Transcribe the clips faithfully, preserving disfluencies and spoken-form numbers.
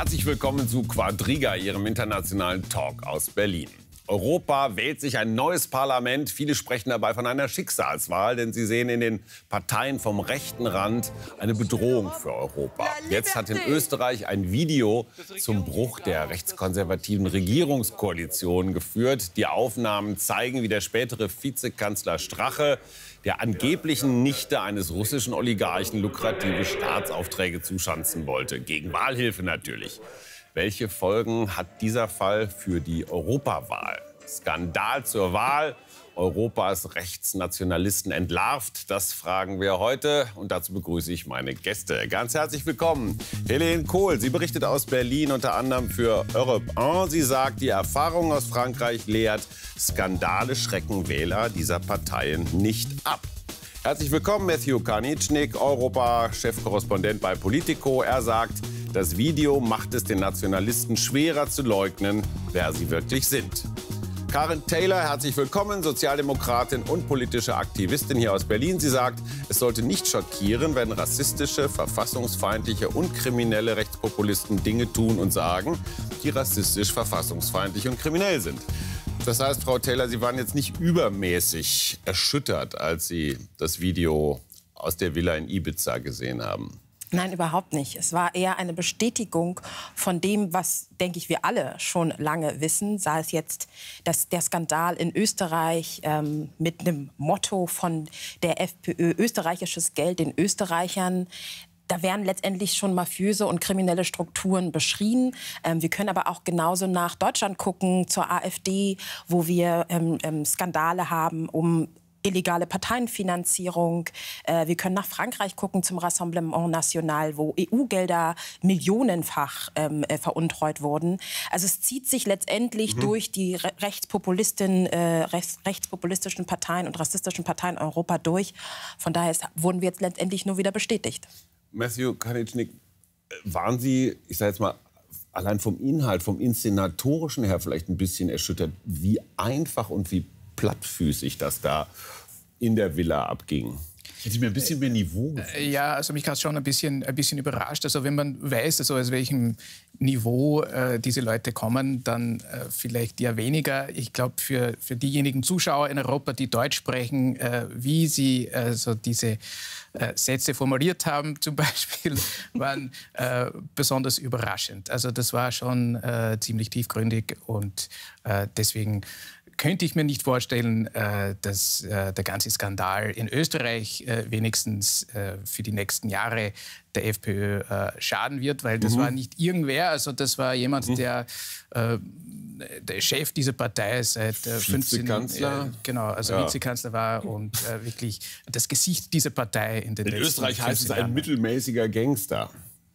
Herzlich willkommen zu Quadriga, Ihrem internationalen Talk aus Berlin. Europa wählt sich ein neues Parlament. Viele sprechen dabei von einer Schicksalswahl, denn sie sehen in den Parteien vom rechten Rand eine Bedrohung für Europa. Jetzt hat in Österreich ein Video zum Bruch der rechtskonservativen Regierungskoalition geführt. Die Aufnahmen zeigen, wie der spätere Vizekanzler Strache der angeblichen Nichte eines russischen Oligarchen lukrative Staatsaufträge zuschanzen wollte. Gegen Wahlhilfe natürlich. Welche Folgen hat dieser Fall für die Europawahl? Skandal zur Wahl. Europas Rechtsnationalisten entlarvt. Das fragen wir heute. Und dazu begrüße ich meine Gäste. Ganz herzlich willkommen. Helene Kohl, sie berichtet aus Berlin, unter anderem für Europe eins. Sie sagt, die Erfahrung aus Frankreich lehrt, Skandale schrecken Wähler dieser Parteien nicht ab. Herzlich willkommen, Matthew Karnitschnik, Europa-Chefkorrespondent bei Politico. Er sagt, das Video macht es den Nationalisten schwerer zu leugnen, wer sie wirklich sind. Karin Taylor, herzlich willkommen, Sozialdemokratin und politische Aktivistin hier aus Berlin. Sie sagt, es sollte nicht schockieren, wenn rassistische, verfassungsfeindliche und kriminelle Rechtspopulisten Dinge tun und sagen, die rassistisch, verfassungsfeindlich und kriminell sind. Das heißt, Frau Taylor, Sie waren jetzt nicht übermäßig erschüttert, als Sie das Video aus der Villa in Ibiza gesehen haben. Nein, überhaupt nicht. Es war eher eine Bestätigung von dem, was, denke ich, wir alle schon lange wissen. Sei es jetzt dass der Skandal in Österreich ähm, mit einem Motto von der FPÖ, österreichisches Geld den Österreichern. Da werden letztendlich schon mafiöse und kriminelle Strukturen beschrien. Ähm, wir können aber auch genauso nach Deutschland gucken, zur AfD, wo wir ähm, ähm, Skandale haben um illegale Parteienfinanzierung. Äh, wir können nach Frankreich gucken zum Rassemblement National, wo E U-Gelder millionenfach ähm, äh, veruntreut wurden. Also es zieht sich letztendlich mhm. durch die Re Rechtspopulisten, äh, rechts, rechtspopulistischen Parteien und rassistischen Parteien in Europa durch. Von daher ist, wurden wir jetzt letztendlich nur wieder bestätigt. Matthew Karnitschnik, waren Sie, ich sage jetzt mal, allein vom Inhalt, vom Inszenatorischen her vielleicht ein bisschen erschüttert, wie einfach und wie plattfüßig das da in der Villa abging? Ich hätte mir ein bisschen mehr Niveau gefühlt. Ja, also mich hat es schon ein bisschen, ein bisschen überrascht. Also wenn man weiß, also aus welchem Niveau äh, diese Leute kommen, dann äh, vielleicht eher weniger. Ich glaube, für, für diejenigen Zuschauer in Europa, die Deutsch sprechen, äh, wie sie äh, so diese äh, Sätze formuliert haben, zum Beispiel, waren äh, besonders überraschend. Also das war schon äh, ziemlich tiefgründig und äh, deswegen könnte ich mir nicht vorstellen, äh, dass äh, der ganze Skandal in Österreich äh, wenigstens äh, für die nächsten Jahre der FPÖ äh, schaden wird, weil das mhm. war nicht irgendwer, also das war jemand, mhm. der äh, der Chef dieser Partei seit äh, fünfzehn Vizekanzler. Äh, genau, also ja. Vizekanzler war und äh, wirklich das Gesicht dieser Partei in den in letzten Österreich heißt es ein Jahren. mittelmäßiger Gangster.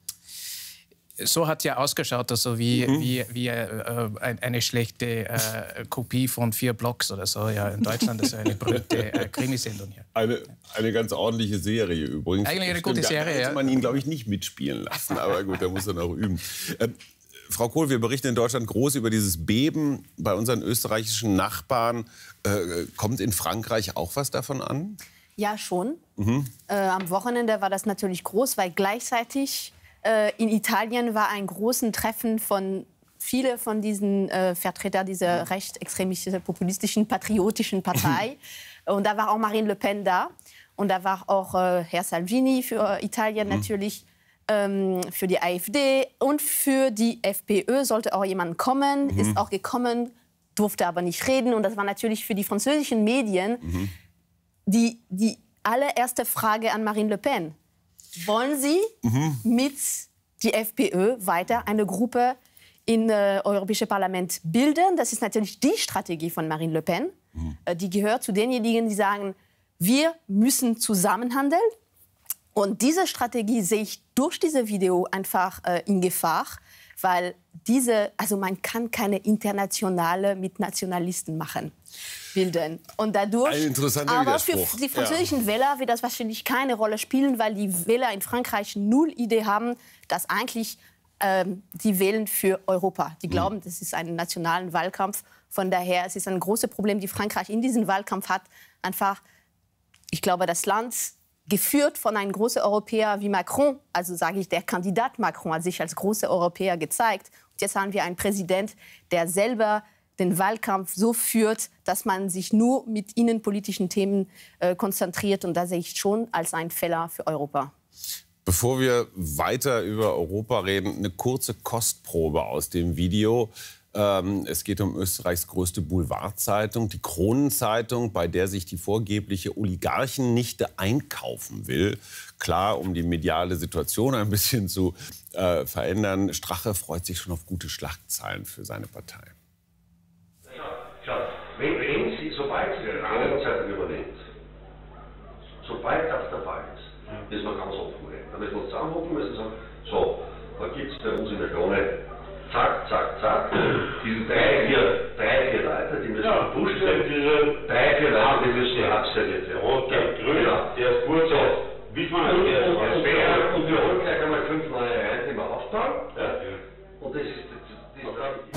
So hat ja ausgeschaut, also wie, mhm. wie, wie äh, eine schlechte äh, Kopie von vier Blocks oder so. Ja, in Deutschland ist eine berühmte äh, Krimisendung hier. Eine, eine ganz ordentliche Serie übrigens. Eigentlich eine gute Serie, da ja. hätte man ihn, glaube ich, nicht mitspielen lassen. Aber gut, da muss er noch üben. Ähm, Frau Kohl, wir berichten in Deutschland groß über dieses Beben bei unseren österreichischen Nachbarn. Äh, kommt in Frankreich auch was davon an? Ja, schon. Mhm. Äh, am Wochenende war das natürlich groß, weil gleichzeitig in Italien war ein großes Treffen von vielen von diesen äh, Vertretern dieser rechtsextremistischen, populistischen, patriotischen Partei. Und da war auch Marine Le Pen da. Und da war auch äh, Herr Salvini für Italien natürlich, ähm, für die AfD. Und für die FPÖ sollte auch jemand kommen, mhm. ist auch gekommen, durfte aber nicht reden. Und das war natürlich für die französischen Medien mhm. die, die allererste Frage an Marine Le Pen. Wollen Sie mhm. mit die FPÖ weiter eine Gruppe im äh, Europäischen Parlament bilden? Das ist natürlich die Strategie von Marine Le Pen. Mhm. Äh, die gehört zu denjenigen, die sagen, wir müssen zusammenhandeln. Und diese Strategie sehe ich durch dieses Video einfach äh, in Gefahr, weil diese, also man kann keine internationale mit Nationalisten machen. Bilden. Und dadurch, ein interessanter aber für Widerspruch. die französischen ja. Wähler wird das wahrscheinlich keine Rolle spielen, weil die Wähler in Frankreich null Idee haben, dass eigentlich ähm, die wählen für Europa. Die glauben, mhm. das ist ein nationalen Wahlkampf. Von daher es ist ein großes Problem, die Frankreich in diesem Wahlkampf hat. Einfach, ich glaube, das Land geführt von einem großen Europäer wie Macron. Also sage ich, der Kandidat Macron hat sich als großer Europäer gezeigt. Und jetzt haben wir einen Präsident, der selber den Wahlkampf so führt, dass man sich nur mit innenpolitischen Themen äh, konzentriert. Und das sehe ich schon als einen Fehler für Europa. Bevor wir weiter über Europa reden, eine kurze Kostprobe aus dem Video. Ähm, es geht um Österreichs größte Boulevardzeitung, die Kronenzeitung, bei der sich die vorgebliche Oligarchennichte einkaufen will. Klar, um die mediale Situation ein bisschen zu äh, verändern. Strache freut sich schon auf gute Schlagzeilen für seine Partei. Schau, wenn, wenn Sie, sobald Sie die Kronenzeitung übernimmt, sobald das der Fall ist, müssen wir ganz offen reden. Da müssen wir uns zusammenhocken, müssen sagen, so, da gibt es bei uns in der Krone zack, zack, zack, diese drei, vier, drei, vier Leute, die müssen ja, gepusht werden, diese drei, vier Leute, die müssen ja abserviert werden. Okay, grün, ja. Der ist gut so. Wie viel also der, der ist fair, und wir holen gleich einmal fünf neue rein, die wir aufbauen. Ja. Und das ist, das, das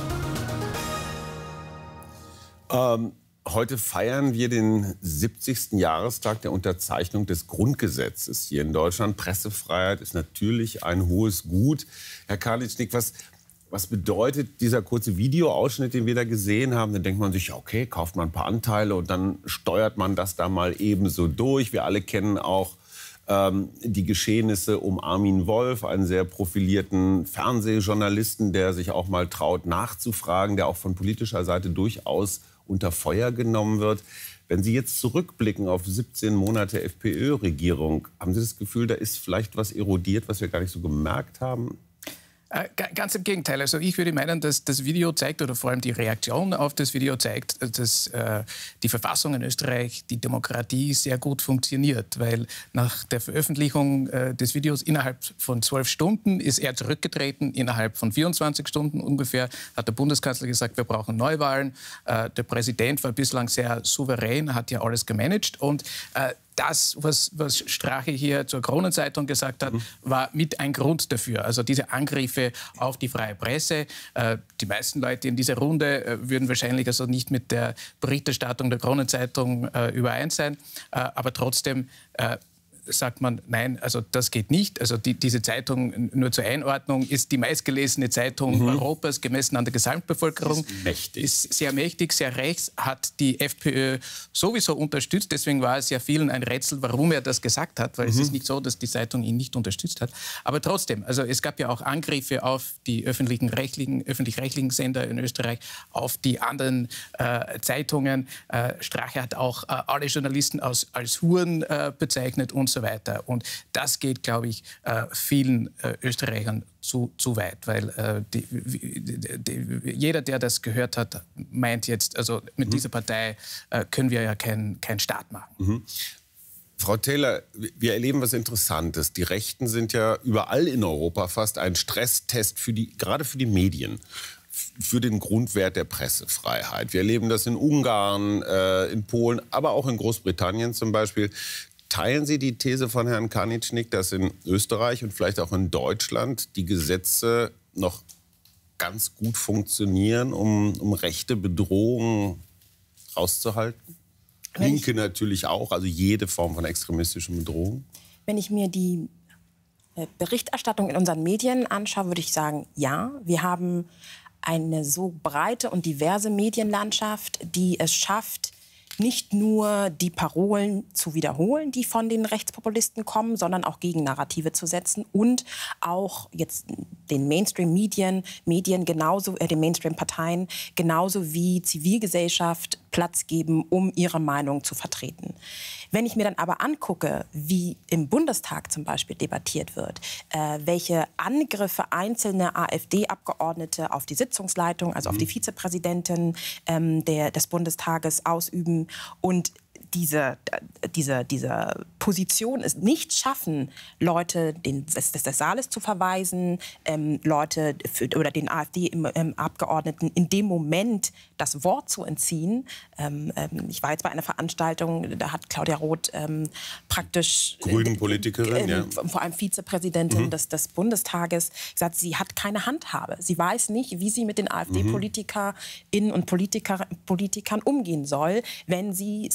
ist ähm, Heute feiern wir den siebzigsten Jahrestag der Unterzeichnung des Grundgesetzes hier in Deutschland. Pressefreiheit ist natürlich ein hohes Gut. Herr Karlicznik, was... Was bedeutet dieser kurze Videoausschnitt, den wir da gesehen haben? Dann denkt man sich, okay, kauft man ein paar Anteile und dann steuert man das da mal ebenso durch. Wir alle kennen auch ähm, die Geschehnisse um Armin Wolf, einen sehr profilierten Fernsehjournalisten, der sich auch mal traut nachzufragen, der auch von politischer Seite durchaus unter Feuer genommen wird. Wenn Sie jetzt zurückblicken auf siebzehn Monate FPÖ-Regierung, haben Sie das Gefühl, da ist vielleicht was erodiert, was wir gar nicht so gemerkt haben? Äh, ganz im Gegenteil. Also ich würde meinen, dass das Video zeigt, oder vor allem die Reaktion auf das Video zeigt, dass äh, die Verfassung in Österreich, die Demokratie sehr gut funktioniert. Weil nach der Veröffentlichung äh, des Videos innerhalb von zwölf Stunden ist er zurückgetreten. Innerhalb von vierundzwanzig Stunden ungefähr hat der Bundeskanzler gesagt, wir brauchen Neuwahlen. Äh, der Präsident war bislang sehr souverän, hat ja alles gemanagt. Und äh, das, was, was Strache hier zur Kronenzeitung gesagt hat, mhm. war mit ein Grund dafür. Also diese Angriffe auf die freie Presse. Äh, die meisten Leute in dieser Runde äh, würden wahrscheinlich also nicht mit der Berichterstattung der Kronenzeitung äh, überein sein. Äh, aber trotzdem äh, sagt man, nein, also das geht nicht. Also die, diese Zeitung, nur zur Einordnung, ist die meistgelesene Zeitung mhm. Europas, gemessen an der Gesamtbevölkerung. Ist mächtig. Ist sehr mächtig, sehr rechts, hat die FPÖ sowieso unterstützt. Deswegen war es ja vielen ein Rätsel, warum er das gesagt hat, weil mhm. es ist nicht so, dass die Zeitung ihn nicht unterstützt hat. Aber trotzdem, also es gab ja auch Angriffe auf die öffentlichen rechtlichen, öffentlich-rechtlichen Sender in Österreich, auf die anderen äh, Zeitungen. Äh, Strache hat auch äh, alle Journalisten als, als Huren äh, bezeichnet und so weiter. Und das geht, glaube ich, äh, vielen äh, Österreichern zu, zu weit, weil äh, die, die, die, jeder, der das gehört hat, meint jetzt, also mit mhm. dieser Partei äh, können wir ja keinen kein Staat machen. Mhm. Frau Taylor, wir erleben was Interessantes. Die Rechten sind ja überall in Europa fast ein Stresstest, für die, gerade für die Medien, für den Grundwert der Pressefreiheit. Wir erleben das in Ungarn, äh, in Polen, aber auch in Großbritannien zum Beispiel. Teilen Sie die These von Herrn Karlicznik, dass in Österreich und vielleicht auch in Deutschland die Gesetze noch ganz gut funktionieren, um, um rechte Bedrohungen auszuhalten? Linke natürlich auch, also jede Form von extremistischen Bedrohung. Wenn ich mir die Berichterstattung in unseren Medien anschaue, würde ich sagen, ja. Wir haben eine so breite und diverse Medienlandschaft, die es schafft, nicht nur die Parolen zu wiederholen, die von den Rechtspopulisten kommen, sondern auch Gegennarrative zu setzen und auch jetzt den Mainstream-Medien, Medien genauso, äh, den Mainstream-Parteien genauso wie Zivilgesellschaft Platz geben, um ihre Meinung zu vertreten. Wenn ich mir dann aber angucke, wie im Bundestag zum Beispiel debattiert wird, äh, welche Angriffe einzelne AfD-Abgeordnete auf die Sitzungsleitung, also auf die Vizepräsidentin ähm, der, des Bundestages ausüben und diese, diese, diese Position es nicht schaffen, Leute den, des, des Saales zu verweisen, ähm, Leute für, oder den AfD-Abgeordneten ähm, in dem Moment das Wort zu entziehen. Ähm, ähm, ich war jetzt bei einer Veranstaltung, da hat Claudia Roth ähm, praktisch... Grünen-Politikerin, äh, äh, ja. Vor allem Vizepräsidentin mhm. des, des Bundestages gesagt, sie hat keine Handhabe. Sie weiß nicht, wie sie mit den AfD-PolitikerInnen und Politiker, Politikern umgehen soll, wenn sie sexistisch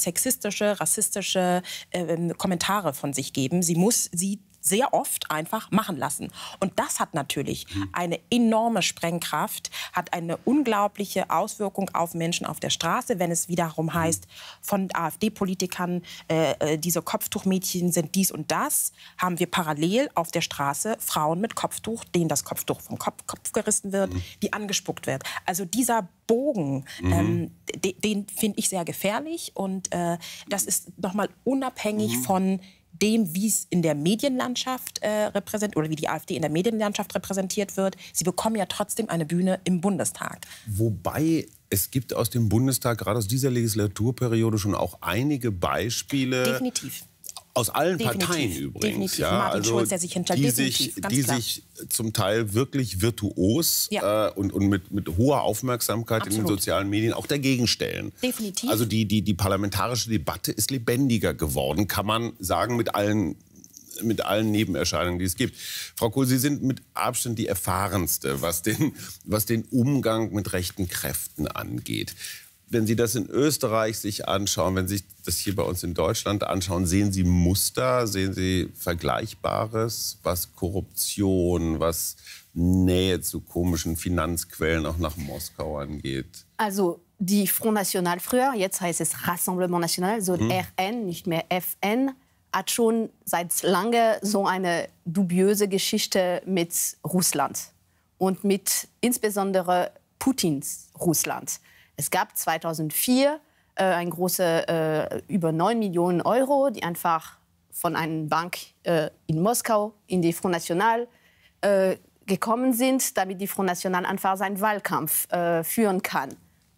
sexistische, rassistische äh, Kommentare von sich geben. Sie muss sie sehr oft einfach machen lassen. Und das hat natürlich eine enorme Sprengkraft, hat eine unglaubliche Auswirkung auf Menschen auf der Straße, wenn es wiederum heißt, von AfD-Politikern, äh, diese Kopftuchmädchen sind dies und das, haben wir parallel auf der Straße Frauen mit Kopftuch, denen das Kopftuch vom Kopf, Kopf gerissen wird, mhm. die angespuckt wird. Also dieser Bogen, mhm. ähm, den, den finde ich sehr gefährlich. Und äh, das ist nochmal unabhängig mhm. von dem, wie es in der Medienlandschaft äh, repräsentiert oder wie die AfD in der Medienlandschaft repräsentiert wird. Sie bekommen ja trotzdem eine Bühne im Bundestag. Wobei es gibt aus dem Bundestag, gerade aus dieser Legislaturperiode, schon auch einige Beispiele. Definitiv. Aus allen definitiv, Parteien übrigens. Definitiv. Ja, Martin also Schulz, der sich hinter die sich, die sich zum Teil wirklich virtuos ja. äh, und, und mit, mit hoher Aufmerksamkeit Absolut. in den sozialen Medien auch dagegen stellen. Definitiv. Also die, die, die parlamentarische Debatte ist lebendiger geworden, kann man sagen, mit allen, mit allen Nebenerscheinungen, die es gibt. Frau Kohl, Sie sind mit Abstand die erfahrenste, was den, was den Umgang mit rechten Kräften angeht. Wenn Sie das in Österreich sich anschauen, wenn Sie sich das hier bei uns in Deutschland anschauen, sehen Sie Muster, sehen Sie Vergleichbares, was Korruption, was Nähe zu komischen Finanzquellen auch nach Moskau angeht? Also die Front National früher, jetzt heißt es Rassemblement National, so hm. R N, nicht mehr F N, hat schon seit langem so eine dubiöse Geschichte mit Russland und mit insbesondere Putins Russland. Es gab zweitausendvier äh, ein große äh, über neun Millionen Euro, die einfach von einer Bank äh, in Moskau in die Front National äh, gekommen sind, damit die Front National einfach seinen Wahlkampf äh, führen kann.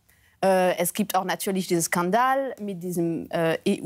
Äh, es gibt auch natürlich diesen Skandal mit diesem äh, E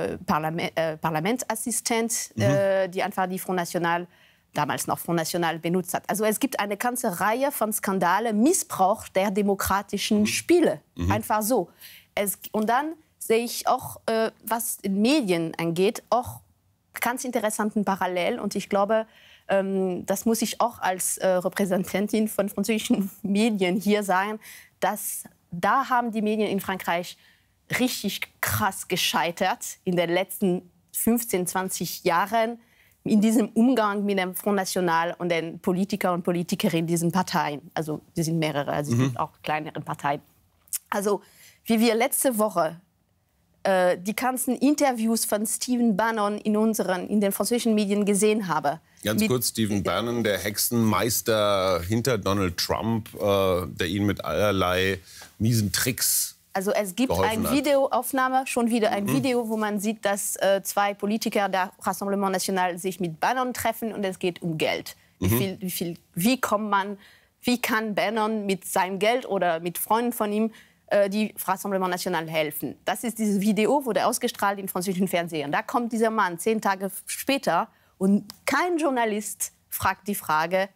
U-Parlamentsassistent, äh, mhm. äh, die einfach die Front National damals noch Front National benutzt hat. Also es gibt eine ganze Reihe von Skandalen, Missbrauch der demokratischen Spiele. Mhm. Einfach so. Es, und dann sehe ich auch, äh, was in Medien angeht, auch ganz interessanten Parallel. Und ich glaube, ähm, das muss ich auch als äh, Repräsentantin von französischen Medien hier sagen, dass da haben die Medien in Frankreich richtig krass gescheitert in den letzten fünfzehn, zwanzig Jahren. In diesem Umgang mit dem Front National und den Politikern und Politikerinnen diesen Parteien. Also, die sind mehrere, also es mhm. gibt auch kleinere Parteien. Also, wie wir letzte Woche äh, die ganzen Interviews von Stephen Bannon in, unseren, in den französischen Medien gesehen haben. Ganz mit, kurz, Stephen Bannon, der Hexenmeister hinter Donald Trump, äh, der ihn mit allerlei miesen Tricks Also es gibt eine Videoaufnahme, schon wieder ein mhm. Video, wo man sieht, dass äh, zwei Politiker der Rassemblement National sich mit Bannon treffen und es geht um Geld. Mhm. Wie viel, wie viel, wie kommt man, wie kann Bannon mit seinem Geld oder mit Freunden von ihm äh, die Rassemblement National helfen? Das ist dieses Video, wurde ausgestrahlt im französischen Fernsehen. Da kommt dieser Mann zehn Tage später und kein Journalist fragt die Frage,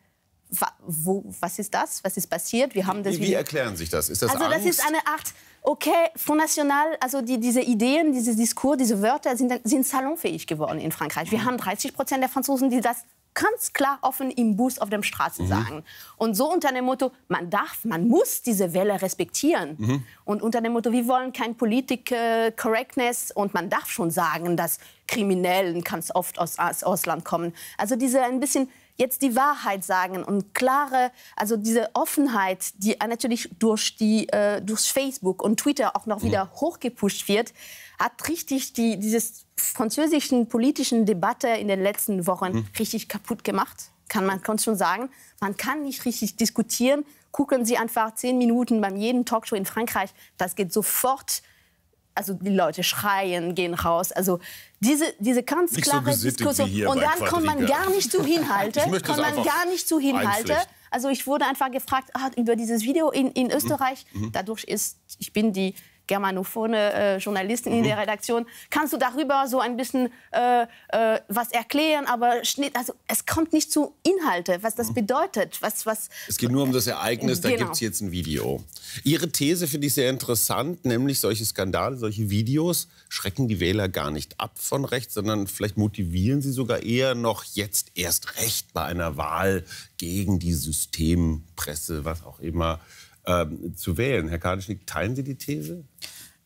Wo, was ist das? Was ist passiert? Wir haben das wie, wie erklären sich das? Ist das also Angst? Das ist eine Art, okay, Front National, also die, diese Ideen, dieses Diskurs, diese Wörter sind, sind salonfähig geworden in Frankreich. Wir mhm. haben dreißig Prozent der Franzosen, die das ganz klar offen im Bus auf der Straße mhm. sagen. Und so unter dem Motto, man darf, man muss diese Welle respektieren. Mhm. Und unter dem Motto, wir wollen kein Politik Correctness und man darf schon sagen, dass Kriminellen ganz oft aus, aus Ausland kommen. Also diese ein bisschen jetzt die Wahrheit sagen und klare, also diese Offenheit, die natürlich durch, die, äh, durch Facebook und Twitter auch noch wieder mhm. hochgepusht wird, hat richtig die dieses französischen politischen Debatte in den letzten Wochen mhm. richtig kaputt gemacht. Kann man kann schon sagen. Man kann nicht richtig diskutieren. Gucken Sie einfach zehn Minuten beim jeden Talkshow in Frankreich. Das geht sofort. Also die Leute schreien, gehen raus. Also diese, diese ganz nicht klare so Diskussion. Und dann kommt man gar nicht zu Inhalte. kommt man gar nicht zu Inhalte. Also ich wurde einfach gefragt ah, über dieses Video in, in Österreich. Mhm. Dadurch ist, ich bin die germanophone äh, Journalistin mhm. in der Redaktion. Kannst du darüber so ein bisschen äh, äh, was erklären? Aber Schnitt, also es kommt nicht zu Inhalte, was das mhm. bedeutet. Was, was, es geht nur um das Ereignis, da genau. gibt es jetzt ein Video. Ihre These finde ich sehr interessant, nämlich solche Skandale, solche Videos schrecken die Wähler gar nicht ab von rechts, sondern vielleicht motivieren sie sogar eher noch jetzt erst recht bei einer Wahl gegen die Systempresse, was auch immer, Ähm, zu wählen. Herr Kadischnik, teilen Sie die These?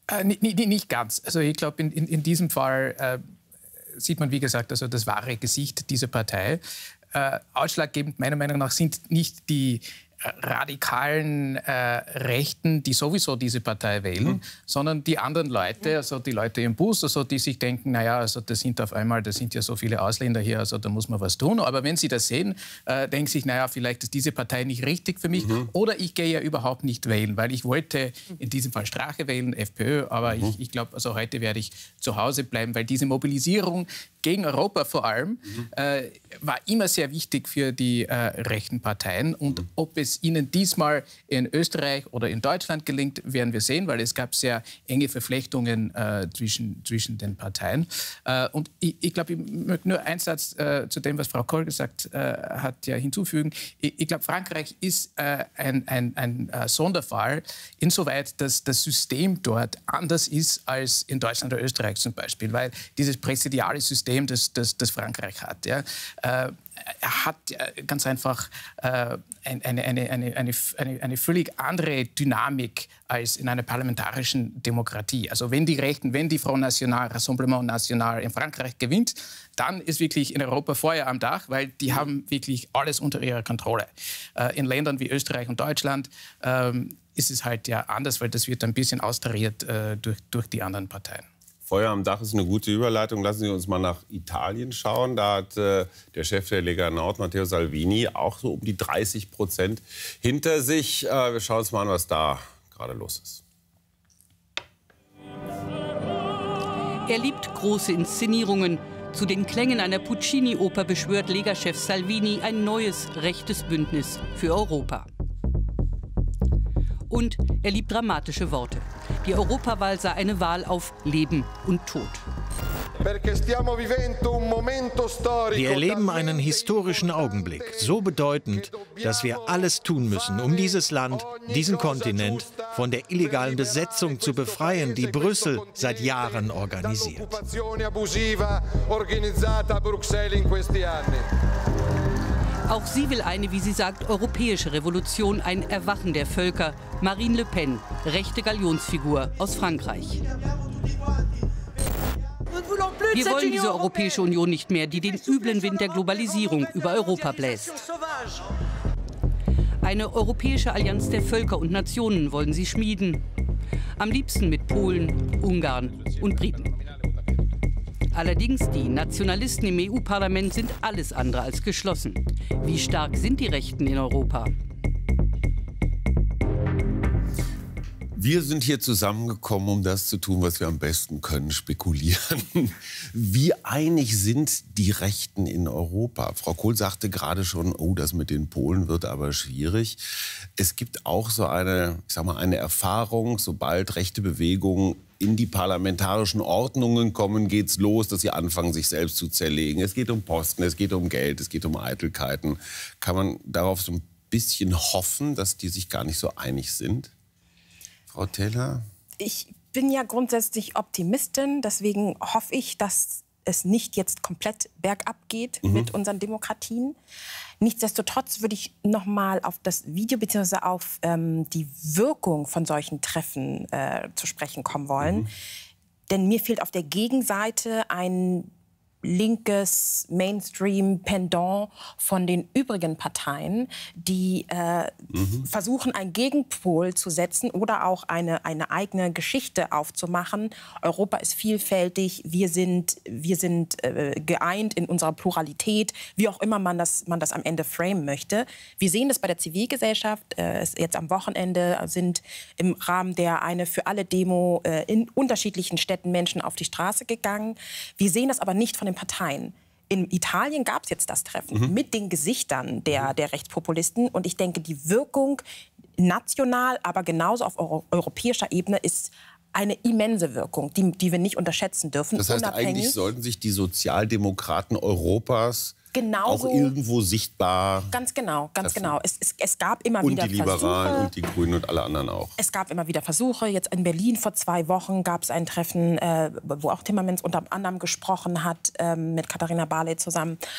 Äh, nicht, nicht ganz. Also ich glaube, in, in, in diesem Fall äh, sieht man, wie gesagt, also das wahre Gesicht dieser Partei. Äh, ausschlaggebend meiner Meinung nach sind nicht die radikalen äh, Rechten, die sowieso diese Partei wählen, mhm. sondern die anderen Leute, also die Leute im Bus, also die sich denken, naja, also das sind auf einmal, da sind ja so viele Ausländer hier, also da muss man was tun. Aber wenn sie das sehen, äh, denken sich, naja, vielleicht ist diese Partei nicht richtig für mich mhm. oder ich gehe ja überhaupt nicht wählen, weil ich wollte in diesem Fall Strache wählen, FPÖ, aber mhm. ich, ich glaube, also heute werde ich zu Hause bleiben, weil diese Mobilisierung gegen Europa vor allem mhm. äh, war immer sehr wichtig für die äh, rechten Parteien. Und mhm. ob es ihnen diesmal in Österreich oder in Deutschland gelingt, werden wir sehen, weil es gab sehr enge Verflechtungen äh, zwischen, zwischen den Parteien. Äh, und ich, ich glaube, ich möchte nur einen Satz äh, zu dem, was Frau Kohl gesagt äh, hat, ja, hinzufügen. Ich, ich glaube, Frankreich ist äh, ein, ein, ein äh, Sonderfall, insoweit, dass das System dort anders ist als in Deutschland oder Österreich zum Beispiel, weil dieses präsidiale System, das, das, das Frankreich hat, ja, äh, er hat ganz einfach äh, eine, eine, eine, eine, eine, eine völlig andere Dynamik als in einer parlamentarischen Demokratie. Also wenn die Rechten, wenn die Front National, Rassemblement National in Frankreich gewinnt, dann ist wirklich in Europa Feuer am Dach, weil die haben wirklich alles unter ihrer Kontrolle. Äh, in Ländern wie Österreich und Deutschland ähm, ist es halt ja anders, weil das wird ein bisschen austariert äh, durch, durch die anderen Parteien. Feuer am Dach ist eine gute Überleitung. Lassen Sie uns mal nach Italien schauen. Da hat äh, der Chef der Lega Nord, Matteo Salvini, auch so um die dreißig Prozent hinter sich. Äh, wir schauen uns mal an, was da gerade los ist. Er liebt große Inszenierungen. Zu den Klängen einer Puccini-Oper beschwört Lega-Chef Salvini ein neues rechtes Bündnis für Europa. Und er liebt dramatische Worte. Die Europawahl sei eine Wahl auf Leben und Tod. Wir erleben einen historischen Augenblick, so bedeutend, dass wir alles tun müssen, um dieses Land, diesen Kontinent von der illegalen Besetzung zu befreien, die Brüssel seit Jahren organisiert. Auch sie will eine, wie sie sagt, europäische Revolution, ein Erwachen der Völker. Marine Le Pen, rechte Galionsfigur aus Frankreich. Wir wollen diese Europäische Union nicht mehr, die den üblen Wind der Globalisierung über Europa bläst. Eine europäische Allianz der Völker und Nationen wollen sie schmieden. Am liebsten mit Polen, Ungarn und Briten. Allerdings, die Nationalisten im E U-Parlament sind alles andere als geschlossen. Wie stark sind die Rechten in Europa? Wir sind hier zusammengekommen, um das zu tun, was wir am besten können, spekulieren. Wie einig sind die Rechten in Europa? Frau Kohl sagte gerade schon, oh, das mit den Polen wird aber schwierig. Es gibt auch so eine, ich sag mal, eine Erfahrung, sobald rechte Bewegungen in die parlamentarischen Ordnungen kommen, geht's los, dass sie anfangen, sich selbst zu zerlegen. Es geht um Posten, es geht um Geld, es geht um Eitelkeiten. Kann man darauf so ein bisschen hoffen, dass die sich gar nicht so einig sind? Frau Taylor? Ich bin ja grundsätzlich Optimistin, deswegen hoffe ich, dass es nicht jetzt komplett bergab geht mhm. mit unseren Demokratien. Nichtsdestotrotz würde ich noch mal auf das Video bzw. auf ähm, die Wirkung von solchen Treffen äh, zu sprechen kommen wollen. Mhm. Denn mir fehlt auf der Gegenseite ein linkes Mainstream-Pendant von den übrigen Parteien, die äh, mhm. versuchen, einen Gegenpol zu setzen oder auch eine, eine eigene Geschichte aufzumachen. Europa ist vielfältig, wir sind, wir sind äh, geeint in unserer Pluralität, wie auch immer man das, man das am Ende framen möchte. Wir sehen das bei der Zivilgesellschaft. Äh, jetzt am Wochenende sind im Rahmen der Eine für alle Demo äh, in unterschiedlichen Städten Menschen auf die Straße gegangen. Wir sehen das aber nicht von den Parteien. In Italien gab es jetzt das Treffen mhm. mit den Gesichtern der, der Rechtspopulisten. Und ich denke, die Wirkung national, aber genauso auf euro europäischer Ebene ist eine immense Wirkung, die, die wir nicht unterschätzen dürfen. Das heißt, eigentlich sollten sich die Sozialdemokraten Europas genauso, auch irgendwo sichtbar. Ganz genau, ganz treffen. genau. Es, es, es gab immer und wieder die Liberalen Versuche, und die Grünen und alle anderen auch. Es gab immer wieder Versuche. Jetzt in Berlin vor zwei Wochen gab es ein Treffen, äh, wo auch Timmermans unter anderem gesprochen hat, äh, mit Katharina Barley zusammen.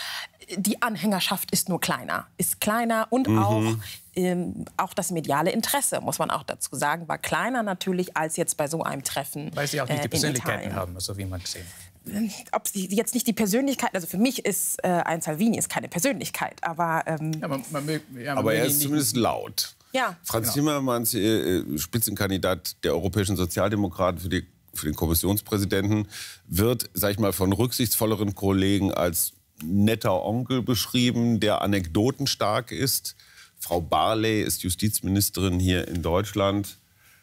die Anhängerschaft ist nur kleiner, ist kleiner und mhm. auch, ähm, auch das mediale Interesse, muss man auch dazu sagen, war kleiner natürlich als jetzt bei so einem Treffen. Weil sie auch nicht die äh, Persönlichkeiten haben, also wie man gesehen hat. Ob sie jetzt nicht die Persönlichkeit, also für mich ist äh, ein Salvini ist keine Persönlichkeit, aber ähm, ja, man, man mög, ja, man aber er ist zumindest laut. Ja. Franz genau. Timmermans, äh, Spitzenkandidat der Europäischen Sozialdemokraten für, die, für den Kommissionspräsidenten, wird, sag ich mal, von rücksichtsvolleren Kollegen als netter Onkel beschrieben, der anekdotenstark ist. Frau Barley ist Justizministerin hier in Deutschland.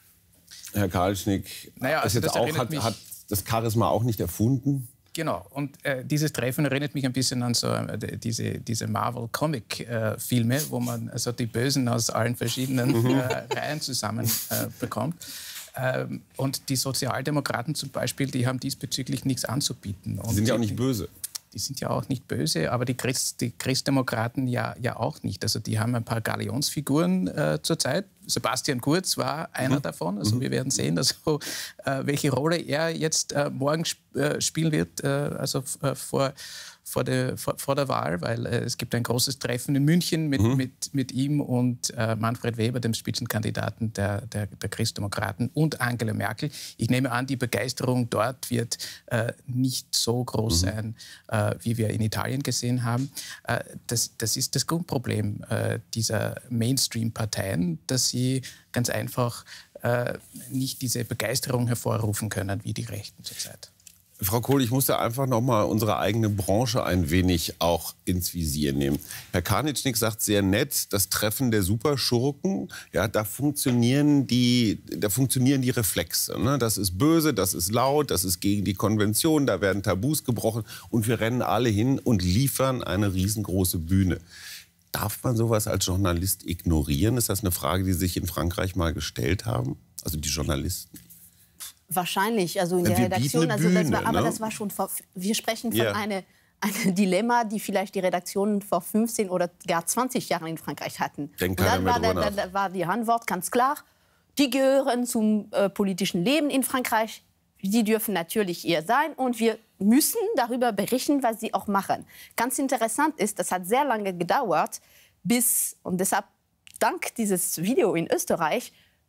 Herr Kalschnik naja, also ist jetzt auch, hat, hat das Charisma auch nicht erfunden. Genau, und äh, dieses Treffen erinnert mich ein bisschen an so, äh, diese, diese Marvel-Comic-Filme, äh, wo man also die Bösen aus allen verschiedenen äh, Reihen zusammen äh, bekommt. Ähm, und die Sozialdemokraten zum Beispiel, die haben diesbezüglich nichts anzubieten. Und die sind ja auch nicht böse. Die sind ja auch nicht böse, aber die, Christ, die Christdemokraten ja, ja auch nicht. Also die haben ein paar Galionsfiguren äh, zurzeit. Sebastian Kurz war einer mhm. davon. Also mhm. wir werden sehen, also, äh, welche Rolle er jetzt äh, morgen sp äh, spielen wird, äh, also äh, vor, vor, der, vor, vor der Wahl, weil äh, es gibt ein großes Treffen in München mit, mhm. mit, mit ihm und äh, Manfred Weber, dem Spitzenkandidaten der, der, der Christdemokraten, und Angela Merkel. Ich nehme an, die Begeisterung dort wird äh, nicht so groß mhm. sein, äh, wie wir in Italien gesehen haben. Äh, das, das ist das Grundproblem äh, dieser Mainstream-Parteien, dass sie ganz einfach äh, nicht diese Begeisterung hervorrufen können wie die Rechten zurzeit. Frau Kohl, ich muss da einfach noch mal unsere eigene Branche ein wenig auch ins Visier nehmen. Herr Karnitschnik sagt sehr nett, das Treffen der Superschurken, ja, da funktionieren die, da funktionieren die Reflexe. Ne? Das ist böse, das ist laut, das ist gegen die Konvention, da werden Tabus gebrochen und wir rennen alle hin und liefern eine riesengroße Bühne. Darf man sowas als Journalist ignorieren? Ist das eine Frage, die Sie sich in Frankreich mal gestellt haben? Also die Journalisten? Wahrscheinlich, also in ja, der Redaktion. Also das war, Bühne, aber ne? das war schon vor, wir sprechen von ja. einem eine Dilemma, die vielleicht die Redaktionen vor fünfzehn oder gar zwanzig Jahren in Frankreich hatten. Denkt Und keiner dann mehr war, drüber da, da war die Antwort ganz klar, die gehören zum äh, politischen Leben in Frankreich. Die dürfen natürlich ihr sein und wir müssen darüber berichten, was sie auch machen. Ganz interessant ist, das hat sehr lange gedauert, bis, und deshalb dank dieses Video in Österreich,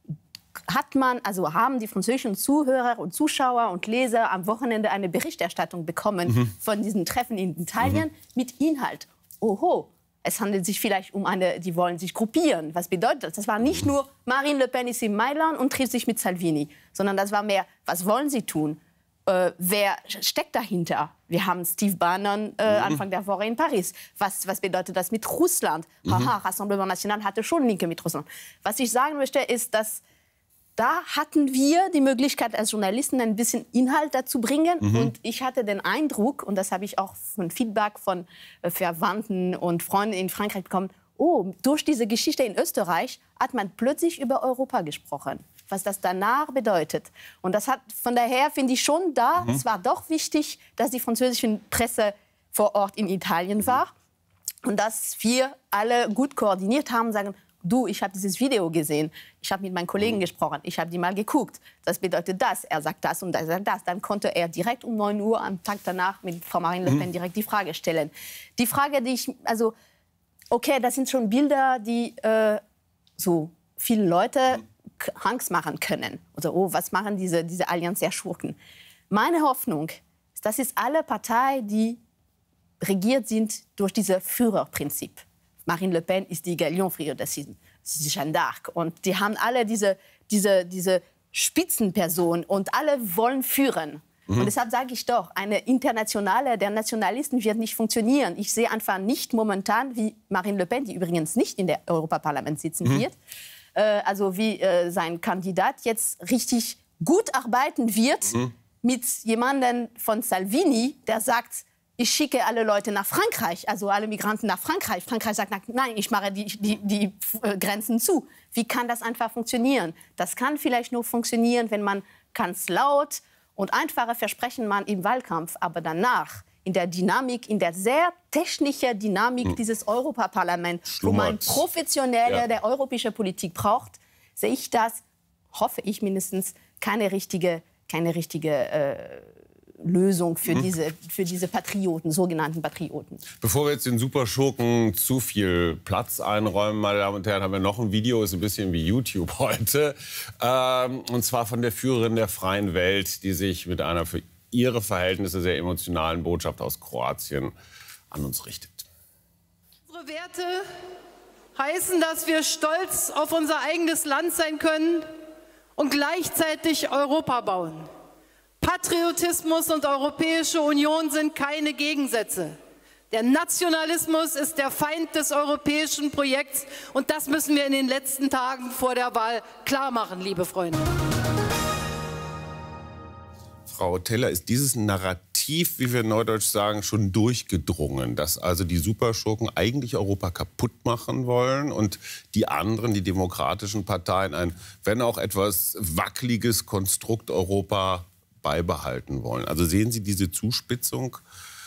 hat man, also haben die französischen Zuhörer und Zuschauer und Leser am Wochenende eine Berichterstattung bekommen mhm. von diesen Treffen in Italien mhm. mit Inhalt. Oho, es handelt sich vielleicht um eine, die wollen sich gruppieren. Was bedeutet das? Das war nicht nur, Marine Le Pen ist in Mailand und trifft sich mit Salvini, sondern das war mehr, was wollen sie tun? Äh, wer steckt dahinter? Wir haben Steve Bannon äh, mhm. Anfang der Woche in Paris. Was, was bedeutet das mit Russland? Mhm. Haha, Rassemblement National hatte schon Linke mit Russland. Was ich sagen möchte, ist, dass da hatten wir die Möglichkeit, als Journalisten ein bisschen Inhalt dazu bringen. Mhm. Und ich hatte den Eindruck, und das habe ich auch von Feedback von äh, Verwandten und Freunden in Frankreich bekommen, oh, durch diese Geschichte in Österreich hat man plötzlich über Europa gesprochen, was das danach bedeutet. Und das hat, von daher finde ich schon da, mhm. es war doch wichtig, dass die französische Presse vor Ort in Italien war und dass wir alle gut koordiniert haben, sagen, du, ich habe dieses Video gesehen, ich habe mit meinen Kollegen gesprochen, ich habe die mal geguckt. Das bedeutet das, er sagt das und er sagt das. Dann konnte er direkt um neun Uhr am Tag danach mit Frau Marine Le Pen direkt die Frage stellen. Die Frage, die ich, also, okay, das sind schon Bilder, die äh, so viele Leute Angst machen können. Also, oh, was machen diese, diese Allianz der Schurken? Meine Hoffnung ist, das ist alle Parteien, die regiert sind durch dieses Führerprinzip. Marine Le Pen ist die Galionsfigur, das ist die Jeanne d'Arc. Und die haben alle diese, diese, diese Spitzenperson und alle wollen führen. Mhm. Und deshalb sage ich doch, eine internationale der Nationalisten wird nicht funktionieren. Ich sehe einfach nicht momentan, wie Marine Le Pen, die übrigens nicht in der Europaparlament sitzen mhm. wird, äh, also wie äh, sein Kandidat jetzt richtig gut arbeiten wird mhm. mit jemandem von Salvini, der sagt, ich schicke alle Leute nach Frankreich, also alle Migranten nach Frankreich. Frankreich sagt, nein, ich mache die, die, die äh, Grenzen zu. Wie kann das einfach funktionieren? Das kann vielleicht nur funktionieren, wenn man ganz laut und einfache Versprechen man im Wahlkampf, aber danach in der Dynamik, in der sehr technischen Dynamik hm. dieses Europaparlaments, wo man professionelle ja. der europäische Politik braucht, sehe ich das, hoffe ich mindestens, keine richtige, keine richtige äh, Lösung für, mhm. diese, für diese Patrioten, sogenannten Patrioten. Bevor wir jetzt den Superschurken zu viel Platz einräumen, meine Damen und Herren, haben wir noch ein Video, ist ein bisschen wie YouTube heute. Ähm, und zwar von der Führerin der Freien Welt, die sich mit einer für ihre Verhältnisse sehr emotionalen Botschaft aus Kroatien an uns richtet. Unsere Werte heißen, dass wir stolz auf unser eigenes Land sein können und gleichzeitig Europa bauen. Patriotismus und Europäische Union sind keine Gegensätze. Der Nationalismus ist der Feind des europäischen Projekts und das müssen wir in den letzten Tagen vor der Wahl klar machen, liebe Freunde. Frau Teller, ist dieses Narrativ, wie wir neudeutsch sagen, schon durchgedrungen, dass also die Superschurken eigentlich Europa kaputt machen wollen und die anderen, die demokratischen Parteien, ein, wenn auch etwas wackeliges Konstrukt Europa beibehalten wollen? Also sehen Sie diese Zuspitzung?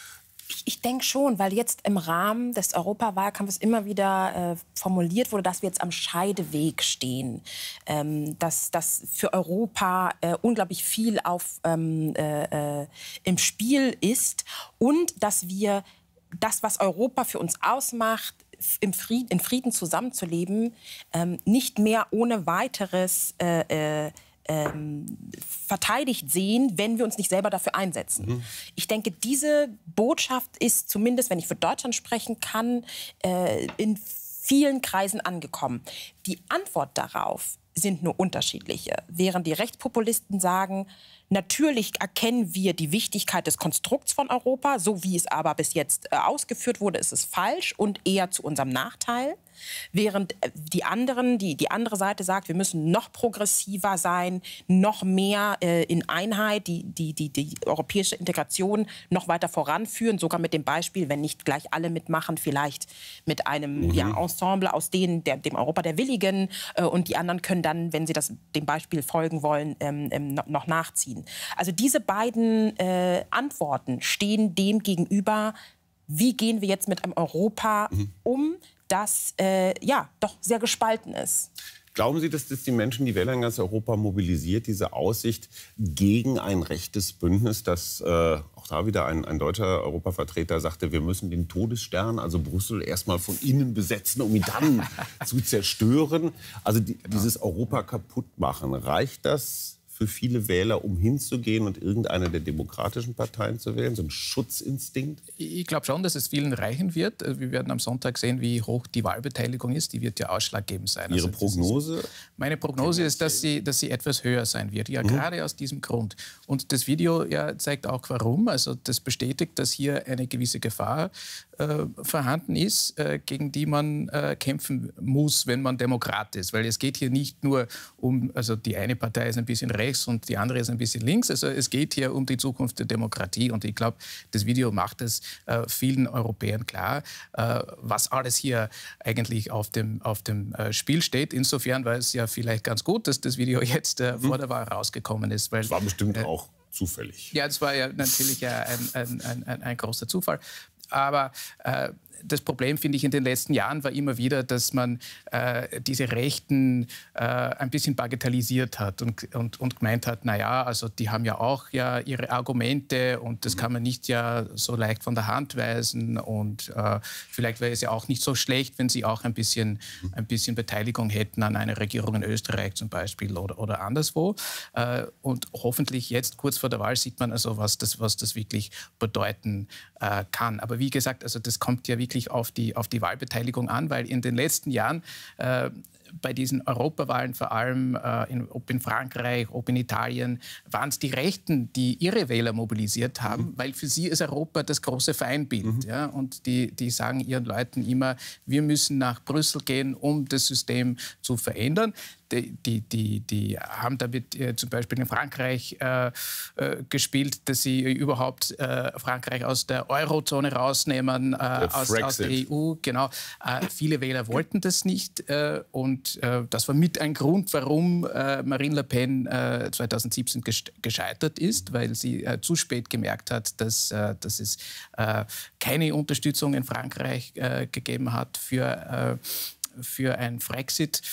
Ich denke schon, weil jetzt im Rahmen des Europawahlkampfes immer wieder äh, formuliert wurde, dass wir jetzt am Scheideweg stehen, ähm, dass, dass für Europa äh, unglaublich viel auf, ähm, äh, äh, im Spiel ist und dass wir das, was Europa für uns ausmacht, im Frieden, in Frieden zusammenzuleben, ähm, nicht mehr ohne weiteres äh, äh, Ähm, verteidigt sehen, wenn wir uns nicht selber dafür einsetzen. Mhm. Ich denke, diese Botschaft ist zumindest, wenn ich für Deutschland sprechen kann, äh, in vielen Kreisen angekommen. Die Antwort darauf sind nur unterschiedliche. Während die Rechtspopulisten sagen, natürlich erkennen wir die Wichtigkeit des Konstrukts von Europa, so wie es aber bis jetzt äh, ausgeführt wurde, ist es falsch und eher zu unserem Nachteil. Während die anderen, die, die andere Seite sagt, wir müssen noch progressiver sein, noch mehr äh, in Einheit, die, die, die, die europäische Integration noch weiter voranführen, sogar mit dem Beispiel, wenn nicht gleich alle mitmachen, vielleicht mit einem mhm. ja, Ensemble aus denen, der, dem Europa der Willigen äh, und die anderen können dann, wenn sie das, dem Beispiel folgen wollen, ähm, ähm, noch nachziehen. Also diese beiden äh, Antworten stehen dem gegenüber, wie gehen wir jetzt mit einem Europa mhm. um, das äh, ja doch sehr gespalten ist. Glauben Sie, dass das die Menschen, die Wähler in ganz Europa mobilisiert, diese Aussicht gegen ein rechtes Bündnis, das äh, auch da wieder ein, ein deutscher Europavertreter sagte, wir müssen den Todesstern, also Brüssel, erstmal von innen besetzen, um ihn dann zu zerstören. Also die, dieses Europa kaputt machen, reicht das für viele Wähler, um hinzugehen und irgendeine der demokratischen Parteien zu wählen? So ein Schutzinstinkt? Ich glaube schon, dass es vielen reichen wird. Wir werden am Sonntag sehen, wie hoch die Wahlbeteiligung ist. Die wird ja ausschlaggebend sein. Ihre also Prognose? Ist, meine Prognose ist, dass sie, dass sie etwas höher sein wird. Ja, mhm. gerade aus diesem Grund. Und das Video ja, zeigt auch, warum. Also das bestätigt, dass hier eine gewisse Gefahr äh, vorhanden ist, äh, gegen die man äh, kämpfen muss, wenn man Demokrat ist. Weil es geht hier nicht nur um, also die eine Partei ist ein bisschen rechts und die andere ist ein bisschen links. Also es geht hier um die Zukunft der Demokratie. Und ich glaube, das Video macht es äh, vielen Europäern klar, äh, was alles hier eigentlich auf dem, auf dem äh, Spiel steht. Insofern war es ja vielleicht ganz gut, dass das Video jetzt äh, vor der Wahl rausgekommen ist. Weil, das war bestimmt äh, auch zufällig. Ja, das war ja natürlich ja ein, ein, ein, ein, ein großer Zufall. Aber äh, das Problem, finde ich, in den letzten Jahren war immer wieder, dass man äh, diese Rechten äh, ein bisschen bagatellisiert hat und, und, und gemeint hat, naja, also die haben ja auch ja ihre Argumente und das kann man nicht ja so leicht von der Hand weisen und äh, vielleicht wäre es ja auch nicht so schlecht, wenn sie auch ein bisschen, ein bisschen Beteiligung hätten an einer Regierung in Österreich zum Beispiel oder, oder anderswo. Äh, und hoffentlich jetzt kurz vor der Wahl sieht man also, was das, was das wirklich bedeuten äh, kann. Aber wie gesagt, also das kommt ja wirklich auf die, auf die Wahlbeteiligung an, weil in den letzten Jahren äh, bei diesen Europawahlen, vor allem äh, in, ob in Frankreich, ob in Italien, waren es die Rechten, die ihre Wähler mobilisiert haben, mhm. weil für sie ist Europa das große Feindbild. Mhm. Ja? Und die, die sagen ihren Leuten immer, wir müssen nach Brüssel gehen, um das System zu verändern. Die, die, die, die haben damit äh, zum Beispiel in Frankreich äh, äh, gespielt, dass sie überhaupt äh, Frankreich aus der Eurozone rausnehmen, äh, aus, aus der E U. Genau. Äh, viele Wähler wollten das nicht. Äh, und äh, das war mit ein Grund, warum äh, Marine Le Pen äh, zweitausendsiebzehn gescheitert ist, weil sie äh, zu spät gemerkt hat, dass, äh, dass es äh, keine Unterstützung in Frankreich äh, gegeben hat für, äh, für ein Frexit.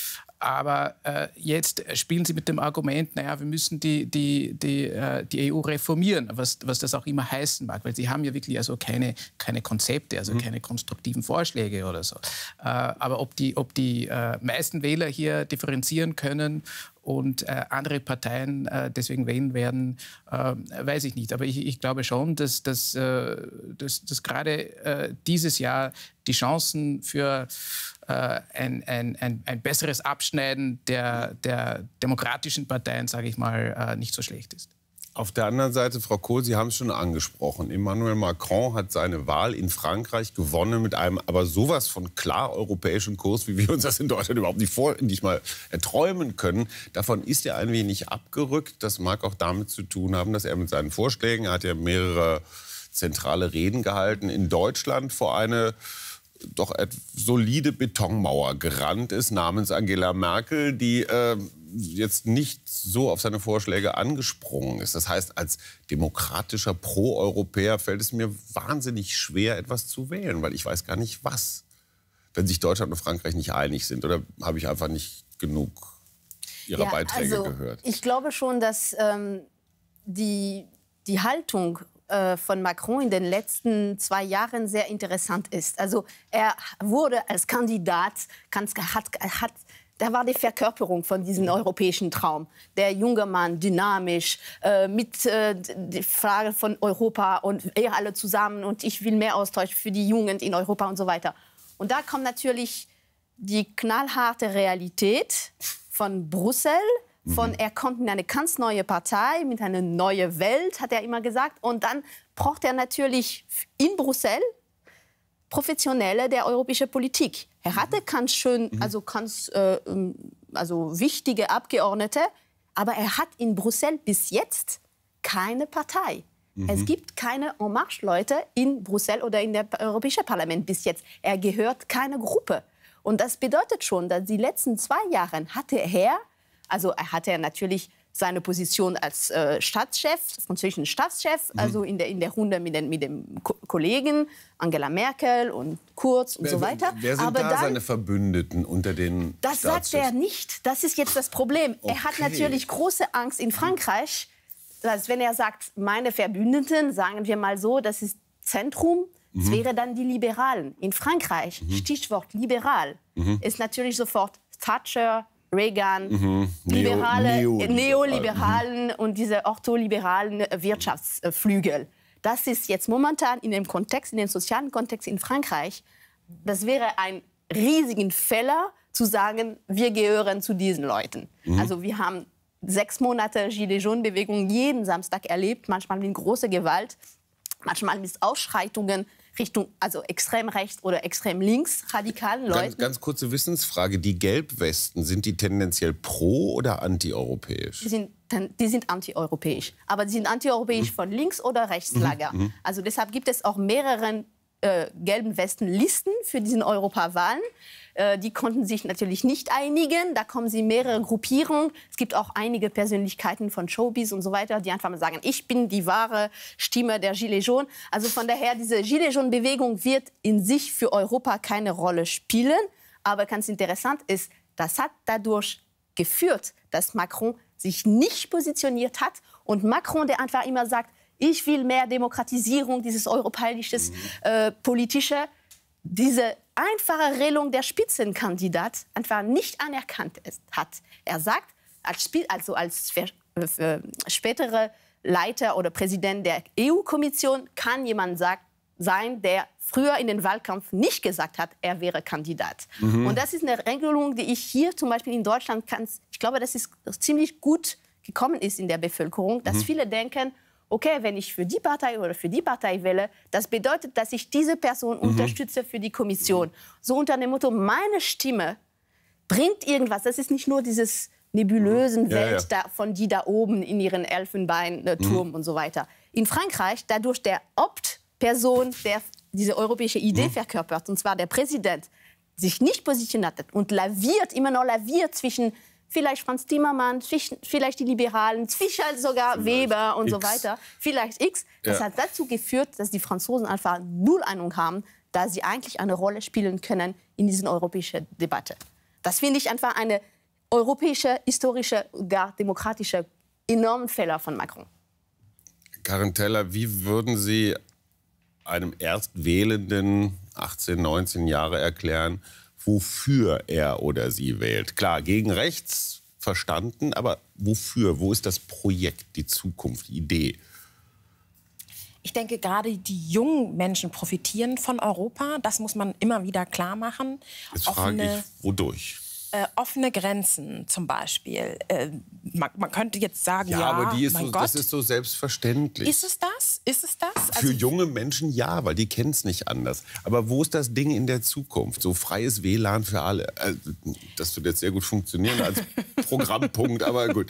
Aber äh, jetzt spielen Sie mit dem Argument, naja, wir müssen die, die, die, äh, die E U reformieren, was, was das auch immer heißen mag. Weil Sie haben ja wirklich also keine, keine Konzepte, also mhm. keine konstruktiven Vorschläge oder so. Äh, aber ob die, ob die äh, meisten Wähler hier differenzieren können und äh, andere Parteien äh, deswegen wählen werden, äh, weiß ich nicht. Aber ich, ich glaube schon, dass, dass, äh, dass, dass gerade äh, dieses Jahr die Chancen für äh, ein, ein, ein, ein besseres Abschneiden der, der demokratischen Parteien, sage ich mal, äh, nicht so schlecht ist. Auf der anderen Seite, Frau Kohl, Sie haben es schon angesprochen, Emmanuel Macron hat seine Wahl in Frankreich gewonnen mit einem aber sowas von klar europäischen Kurs, wie wir uns das in Deutschland überhaupt nicht, vor, nicht mal erträumen können. Davon ist er ein wenig abgerückt. Das mag auch damit zu tun haben, dass er mit seinen Vorschlägen, er hat ja mehrere zentrale Reden gehalten, in Deutschland vor eine doch solide Betonmauer gerannt ist, namens Angela Merkel, die äh, jetzt nicht so auf seine Vorschläge angesprungen ist. Das heißt, als demokratischer Pro-Europäer fällt es mir wahnsinnig schwer, etwas zu wählen, weil ich weiß gar nicht, was. Wenn sich Deutschland und Frankreich nicht einig sind, oder habe ich einfach nicht genug Ihrer ja, Beiträge also, gehört? Ich glaube schon, dass ähm, die, die Haltung von Macron in den letzten zwei Jahren sehr interessant ist. Also er wurde als Kandidat, hat, hat, da war die Verkörperung von diesem europäischen Traum. Der junge Mann, dynamisch, äh, mit äh, der Frage von Europa und wir alle zusammen und ich will mehr Austausch für die Jugend in Europa und so weiter. Und da kommt natürlich die knallharte Realität von Brüssel. Von, er kommt in eine ganz neue Partei, mit einer neuen Welt, hat er immer gesagt. Und dann braucht er natürlich in Brüssel Professionelle der europäischen Politik. Er hatte ganz schön, also ganz äh, also wichtige Abgeordnete, aber er hat in Brüssel bis jetzt keine Partei. Mhm. Es gibt keine En Marche-Leute in Brüssel oder in der Europäischen Parlament bis jetzt. Er gehört keine Gruppe. Und das bedeutet schon, dass die letzten zwei Jahre hatte er Also er hatte natürlich seine Position als äh, Staatschef, französischen Staatschef, mhm. also in der, in der Runde mit, den, mit dem Ko Kollegen Angela Merkel und Kurz und wer, so weiter. Wer sind Aber da dann, seine Verbündeten unter den Das sagt er nicht. Das ist jetzt das Problem. Okay. Er hat natürlich große Angst in Frankreich, dass wenn er sagt, meine Verbündeten, sagen wir mal so, das ist Zentrum, das mhm. wäre dann die Liberalen. In Frankreich, mhm. Stichwort liberal, mhm. ist natürlich sofort Thatcher, Reagan, mhm. Liberale, Neo, Neo Neoliberalen mhm. und diese ortholiberalen Wirtschaftsflügel. Das ist jetzt momentan in dem Kontext, in dem sozialen Kontext in Frankreich, das wäre ein riesigen Fehler zu sagen, wir gehören zu diesen Leuten. Mhm. Also wir haben sechs Monate Gilets-jaunes-Bewegung jeden Samstag erlebt, manchmal mit großer Gewalt, manchmal mit Ausschreitungen Richtung, also extrem rechts oder extrem links, radikalen Leuten. Ganz, ganz kurze Wissensfrage. Die Gelbwesten, sind die tendenziell pro- oder antieuropäisch? Die sind, die sind antieuropäisch. Aber die sind antieuropäisch mhm. von links- oder rechtslager. Mhm. Also deshalb gibt es auch mehrere äh, gelben Westen-Listen für diesen Europawahlen. Äh, die konnten sich natürlich nicht einigen. Da kommen sie mehrere Gruppierungen. Es gibt auch einige Persönlichkeiten von Showbiz und so weiter, die einfach mal sagen, ich bin die wahre Stimme der Gilets jaunes. Also von daher, diese Gilets jaunes-Bewegung wird in sich für Europa keine Rolle spielen. Aber ganz interessant ist, das hat dadurch geführt, dass Macron sich nicht positioniert hat. Und Macron, der einfach immer sagt, ich will mehr Demokratisierung, dieses europäische mhm. äh, politische, diese einfache Regelung der Spitzenkandidat einfach nicht anerkannt ist, hat. Er sagt, als, also als äh, spätere Leiter oder Präsident der E U-Kommission kann jemand sagt, sein, der früher in den Wahlkampf nicht gesagt hat, er wäre Kandidat. Mhm. Und das ist eine Regelung, die ich hier zum Beispiel in Deutschland kann, ich glaube, dass es ziemlich gut gekommen ist in der Bevölkerung, dass mhm. viele denken, okay, wenn ich für die Partei oder für die Partei wähle, das bedeutet, dass ich diese Person mhm. unterstütze für die Kommission. So unter dem Motto, meine Stimme bringt irgendwas. Das ist nicht nur dieses nebulösen ja, Welt ja. Da, von die da oben in ihren Elfenbeinturm mhm. und so weiter. In Frankreich, dadurch der Opt-Person, der diese europäische Idee mhm. verkörpert, und zwar der Präsident, sich nicht positioniert hat und laviert, immer noch laviert zwischen vielleicht Franz Timmermans, vielleicht die Liberalen, zwischen sogar vielleicht Weber und X. so weiter, vielleicht X. Das ja. hat dazu geführt, dass die Franzosen einfach null Ahnung haben, da sie eigentlich eine Rolle spielen können in dieser europäischen Debatte. Das finde ich einfach eine europäische, historische, gar demokratische enormen Fehler von Macron. Karin Teller, wie würden Sie einem Erstwählenden, achtzehn, neunzehn Jahre, erklären, wofür er oder sie wählt? Klar, gegen rechts verstanden, aber wofür? Wo ist das Projekt, die Zukunft, die Idee? Ich denke, gerade die jungen Menschen profitieren von Europa. Das muss man immer wieder klar machen. Jetzt frage ich, wodurch? Äh, offene Grenzen zum Beispiel. Äh, man, man könnte jetzt sagen, ja, ja aber die ist mein so, Gott. das ist so selbstverständlich. Ist es das? Ist es das? Für also, junge Menschen ja, weil die kennen es nicht anders. Aber wo ist das Ding in der Zukunft? So freies W L A N für alle. Also, das wird jetzt sehr gut funktionieren als Programmpunkt, aber gut.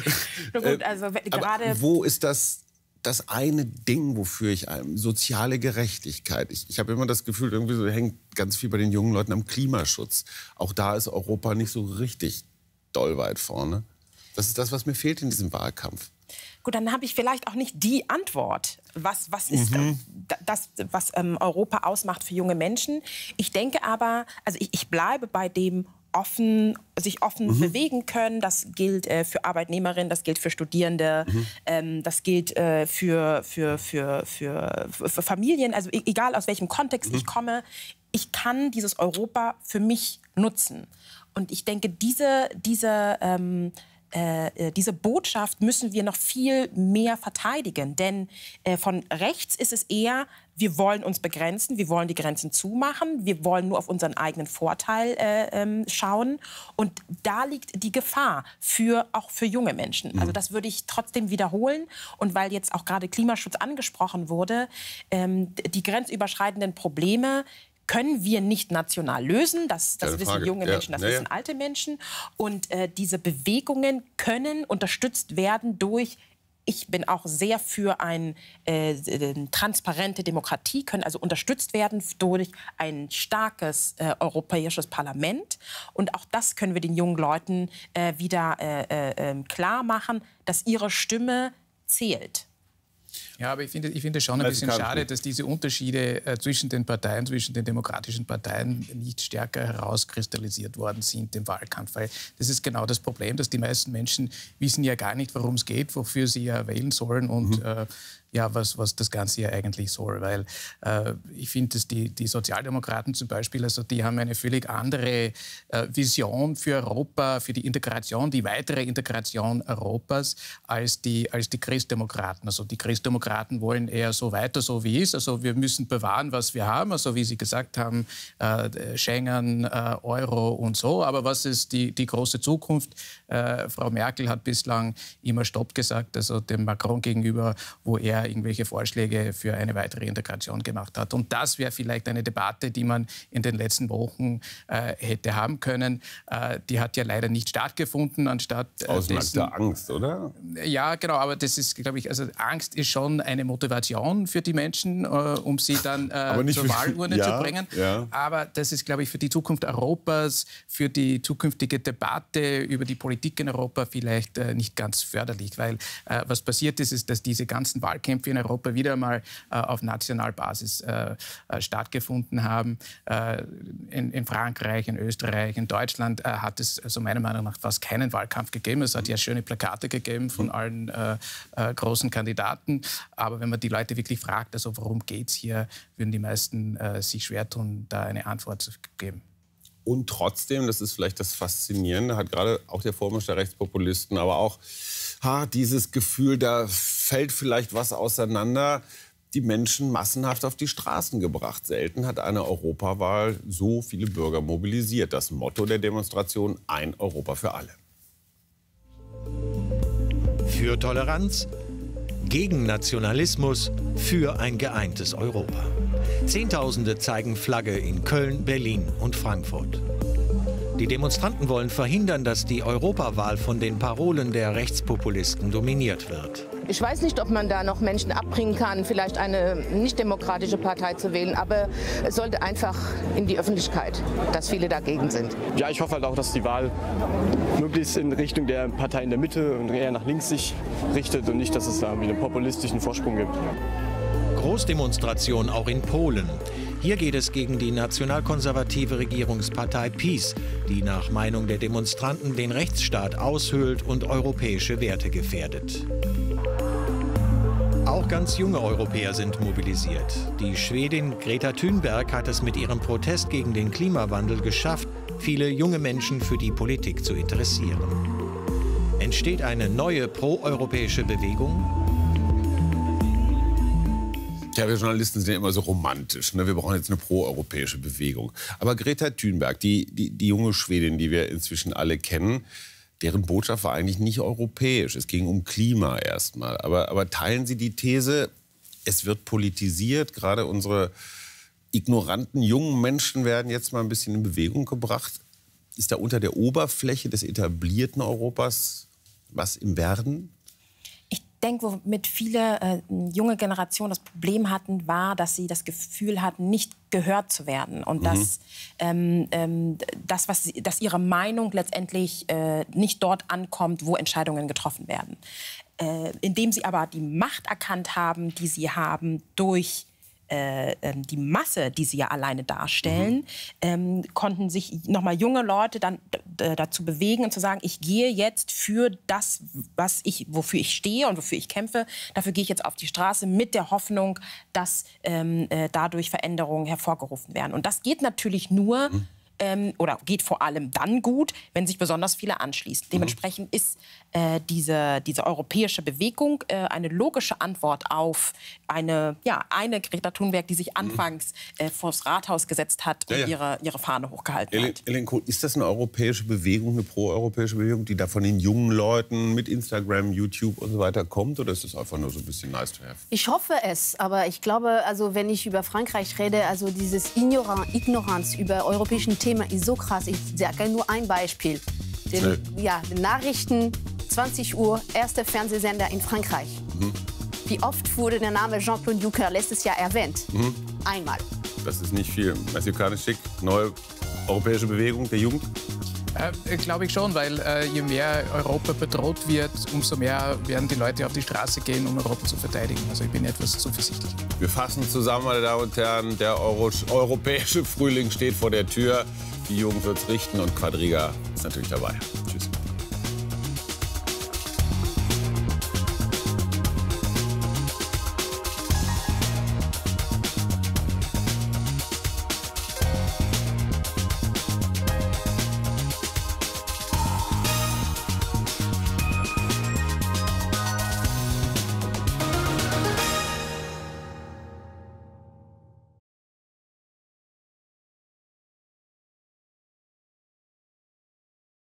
Na gut, also aber gerade wo ist das? Das eine Ding, wofür ich einem, soziale Gerechtigkeit. Ich, ich habe immer das Gefühl, irgendwie so hängt ganz viel bei den jungen Leuten am Klimaschutz. Auch da ist Europa nicht so richtig doll weit vorne. Das ist das, was mir fehlt in diesem Wahlkampf. Gut, dann habe ich vielleicht auch nicht die Antwort. Was, was ist Mhm. das, was ähm, Europa ausmacht für junge Menschen? Ich denke aber, also ich, ich bleibe bei dem offen, sich offen Mhm. bewegen können. Das gilt äh, für Arbeitnehmerinnen, das gilt für Studierende, Mhm. ähm, das gilt äh, für, für, für, für, für Familien. Also e- egal aus welchem Kontext Mhm. ich komme, ich kann dieses Europa für mich nutzen. Und ich denke, diese, diese ähm, Äh, diese Botschaft müssen wir noch viel mehr verteidigen. Denn äh, von rechts ist es eher, wir wollen uns begrenzen, wir wollen die Grenzen zumachen, wir wollen nur auf unseren eigenen Vorteil äh, ähm, schauen. Und da liegt die Gefahr, für, auch für junge Menschen. Also das würde ich trotzdem wiederholen. Und weil jetzt auch gerade Klimaschutz angesprochen wurde, ähm, die grenzüberschreitenden Probleme können wir nicht national lösen. Das, das wissen Frage. junge Ja. Menschen, das Ja, ja. wissen alte Menschen. Und äh, diese Bewegungen können unterstützt werden durch, ich bin auch sehr für eine äh, äh, transparente Demokratie, können also unterstützt werden durch ein starkes äh, europäisches Parlament. Und auch das können wir den jungen Leuten äh, wieder äh, äh, klar machen, dass ihre Stimme zählt. Ja, aber ich finde ich finde es schon ein bisschen schade, dass diese Unterschiede äh, zwischen den Parteien, zwischen den demokratischen Parteien nicht stärker herauskristallisiert worden sind im Wahlkampf. Weil das ist genau das Problem, dass die meisten Menschen wissen ja gar nicht, worum es geht, wofür sie ja wählen sollen und mhm. äh, ja, was, was das Ganze ja eigentlich soll. Weil äh, ich finde, dass die, die Sozialdemokraten zum Beispiel, also die haben eine völlig andere äh, Vision für Europa, für die Integration, die weitere Integration Europas als die, als die Christdemokraten. Also die Christdemokraten wollen eher so weiter, so wie es ist. Also wir müssen bewahren, was wir haben, also wie Sie gesagt haben, äh, Schengen, äh, Euro und so. Aber was ist die, die große Zukunft? Äh, Frau Merkel hat bislang immer Stopp gesagt, also dem Macron gegenüber, wo er irgendwelche Vorschläge für eine weitere Integration gemacht hat. Und das wäre vielleicht eine Debatte, die man in den letzten Wochen äh, hätte haben können. Äh, die hat ja leider nicht stattgefunden, anstatt äh, Aus dessen, nackter Angst, oder? Ja, genau, aber das ist, glaube ich, also Angst ist schon eine Motivation für die Menschen, äh, um sie dann äh, zur Wahlurne ja, zu bringen. Ja. Aber das ist, glaube ich, für die Zukunft Europas, für die zukünftige Debatte über die Politik in Europa vielleicht äh, nicht ganz förderlich. Weil äh, was passiert ist, ist, dass diese ganzen Wahlkämpfe in Europa wieder mal äh, auf Nationalbasis äh, äh, stattgefunden haben. Äh, in, in Frankreich, in Österreich, in Deutschland äh, hat es also meiner Meinung nach fast keinen Wahlkampf gegeben. Es hat ja schöne Plakate gegeben von allen äh, äh, großen Kandidaten. Aber wenn man die Leute wirklich fragt, also worum geht es hier, würden die meisten äh, sich schwer tun, da eine Antwort zu geben. Und trotzdem, das ist vielleicht das Faszinierende, hat gerade auch der Vormarsch der Rechtspopulisten, aber auch ha, dieses Gefühl, da fällt vielleicht was auseinander, die Menschen massenhaft auf die Straßen gebracht. Selten hat eine Europawahl so viele Bürger mobilisiert. Das Motto der Demonstration: Ein Europa für alle. Für Toleranz, gegen Nationalismus, für ein geeintes Europa. Zehntausende zeigen Flagge in Köln, Berlin und Frankfurt. Die Demonstranten wollen verhindern, dass die Europawahl von den Parolen der Rechtspopulisten dominiert wird. Ich weiß nicht, ob man da noch Menschen abbringen kann, vielleicht eine nicht-demokratische Partei zu wählen. Aber es sollte einfach in die Öffentlichkeit, dass viele dagegen sind. Ja, ich hoffe halt auch, dass die Wahl möglichst in Richtung der Partei in der Mitte und eher nach links sich richtet und nicht, dass es da irgendwie einen populistischen Vorsprung gibt. Großdemonstration auch in Polen. Hier geht es gegen die nationalkonservative Regierungspartei PiS, die nach Meinung der Demonstranten den Rechtsstaat aushöhlt und europäische Werte gefährdet. Auch ganz junge Europäer sind mobilisiert. Die Schwedin Greta Thunberg hat es mit ihrem Protest gegen den Klimawandel geschafft, viele junge Menschen für die Politik zu interessieren. Entsteht eine neue proeuropäische Bewegung? Ja, wir Journalisten sind ja immer so romantisch. Ne? Wir brauchen jetzt eine proeuropäische Bewegung. Aber Greta Thunberg, die, die, die junge Schwedin, die wir inzwischen alle kennen, deren Botschaft war eigentlich nicht europäisch. Es ging um Klima erstmal. Aber, aber teilen Sie die These, es wird politisiert, gerade unsere ignoranten jungen Menschen werden jetzt mal ein bisschen in Bewegung gebracht? Ist da unter der Oberfläche des etablierten Europas was im Werden? Ich denke, womit viele äh, junge Generationen das Problem hatten, war, dass sie das Gefühl hatten, nicht gehört zu werden. Und mhm. dass, ähm, ähm, das, was sie, dass ihre Meinung letztendlich äh, nicht dort ankommt, wo Entscheidungen getroffen werden. Äh, indem sie aber die Macht erkannt haben, die sie haben, durch Äh, die Masse, die sie ja alleine darstellen, mhm. ähm, konnten sich nochmal junge Leute dann dazu bewegen und zu sagen, ich gehe jetzt für das, was ich, wofür ich stehe und wofür ich kämpfe, dafür gehe ich jetzt auf die Straße mit der Hoffnung, dass ähm, äh, dadurch Veränderungen hervorgerufen werden. Und das geht natürlich nur, mhm. ähm, oder geht vor allem dann gut, wenn sich besonders viele anschließen. Mhm. Dementsprechend ist äh, diese, diese europäische Bewegung äh, eine logische Antwort auf eine, ja, eine Greta Thunberg, die sich anfangs äh, vors Rathaus gesetzt hat und ja, ja. Ihre, ihre Fahne hochgehalten Ellen, hat. Ellen Kohl, ist das eine europäische Bewegung, eine proeuropäische Bewegung, die da von den jungen Leuten mit Instagram, YouTube und so weiter kommt? Oder ist das einfach nur so ein bisschen nice to have? Ich hoffe es, aber ich glaube, also wenn ich über Frankreich rede, also dieses Ignoran Ignoranz über europäischen Themen ist so krass. Ich sage nur ein Beispiel. Den, ja, den Nachrichten, zwanzig Uhr, erster Fernsehsender in Frankreich. Mhm. Wie oft wurde der Name Jean-Claude Juncker letztes Jahr erwähnt? Mhm. Einmal. Das ist nicht viel. Mathieu Kanischik, neue europäische Bewegung der Jugend? Äh, Glaube ich schon, weil äh, je mehr Europa bedroht wird, umso mehr werden die Leute auf die Straße gehen, um Europa zu verteidigen. Also ich bin etwas zuversichtlich. Wir fassen zusammen, meine Damen und Herren, der Euro europäische Frühling steht vor der Tür. Die Jugend wird's richten und Quadriga ist natürlich dabei.